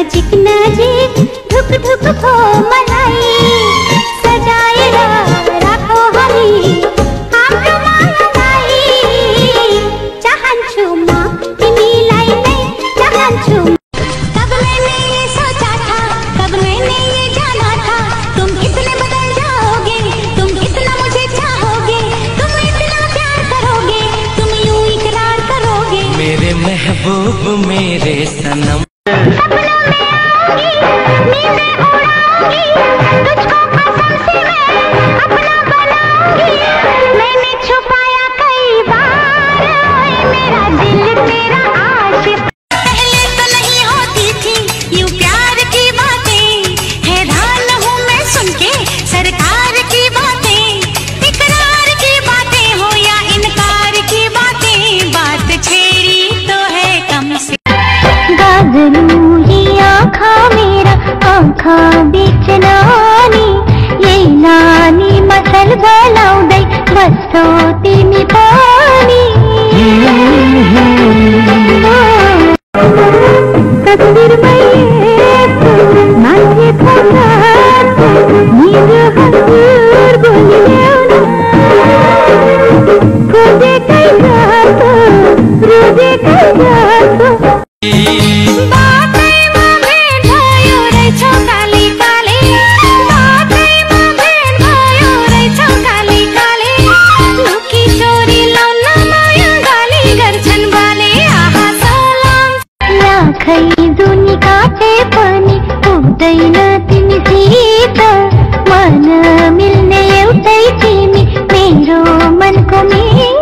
नजिक नजिक धुक धुक भो मलाई सजाएर राखो हामी हाम्रो मनलाई। चाहन्छु म तिमीलाई नै चाहन्छु। कब मैंने ये सोचा था, कब मैंने ये जाना था, तुम इतने बदल जाओगे, तुम इतना मुझे चाहोगे, तुम इतना प्यार करोगे, तुम यूं इकरार करोगे। मेरे महबूब मेरे सनम सपनों में आऊंगी, नींदें उड़ाऊंगी, तुझको कसम से मैं अपना बनाऊंगी। मैंने छुपाया कई बार ओए मेरा दिल तेरा आशिक। पहले तो नहीं होती थी यूं प्यार की बातें, हैरान हूँ मैं सुन के सरकार की बातें। इकरार की बातें हो या इनकार की बातें, बात छेड़ी तो है कम से। गाजरू ही आँखा मेरा आँखा बीच नानी, ये नानी मसल बोलाउँदै बस्छौ तिमी पनि। तस्बिरमै मान्छे खोज्छ मेरो हजुर बोली ल्याउन, खोजेकै जस्तो रोजेकै जस्तो। बाटैमा भेट भयो रहेछ काली काले, बाटैमा भेट भयो रहेछ काली काले, लुकी चोरी लाउन माया गाली गर्छन् बाले। आहा सलाम लाखै दुनी काटे पनि पुग्दैन तिमीसित, मन मिल्ने एउटै तिमी मेरो मनको